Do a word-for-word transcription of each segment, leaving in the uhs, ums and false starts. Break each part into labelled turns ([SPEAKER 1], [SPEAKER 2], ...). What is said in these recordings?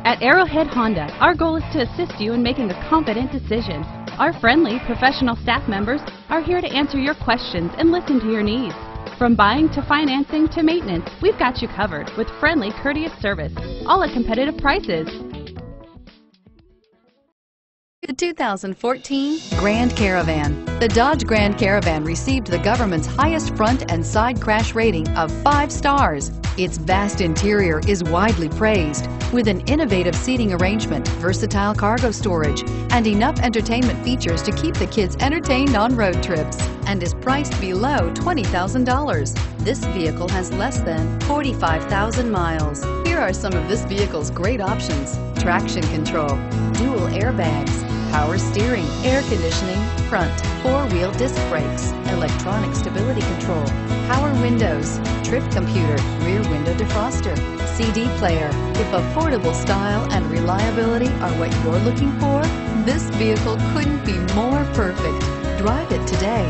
[SPEAKER 1] At Arrowhead Honda, our goal is to assist you in making a confident decision. Our friendly, professional staff members are here to answer your questions and listen to your needs. From buying to financing to maintenance, we've got you covered with friendly, courteous service, all at competitive prices.
[SPEAKER 2] The two thousand fourteen Grand Caravan. The Dodge Grand Caravan received the government's highest front and side crash rating of five stars. Its vast interior is widely praised, with an innovative seating arrangement, versatile cargo storage, and enough entertainment features to keep the kids entertained on road trips, and is priced below twenty thousand dollars. This vehicle has less than forty-five thousand miles. Here are some of this vehicle's great options: traction control, dual airbags, power steering, air conditioning, front, four-wheel disc brakes, electronic stability control, power windows, trip computer, rear window defroster, C D player. If affordable style and reliability are what you're looking for, this vehicle couldn't be more perfect. Drive it today.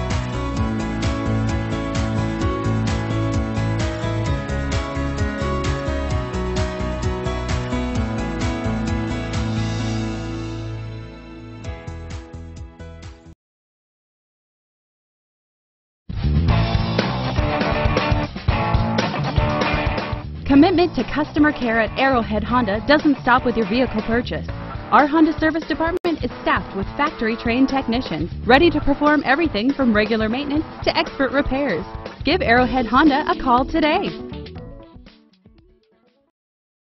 [SPEAKER 1] Commitment to customer care at Arrowhead Honda doesn't stop with your vehicle purchase. Our Honda service department is staffed with factory-trained technicians ready to perform everything from regular maintenance to expert repairs. Give Arrowhead Honda a call today.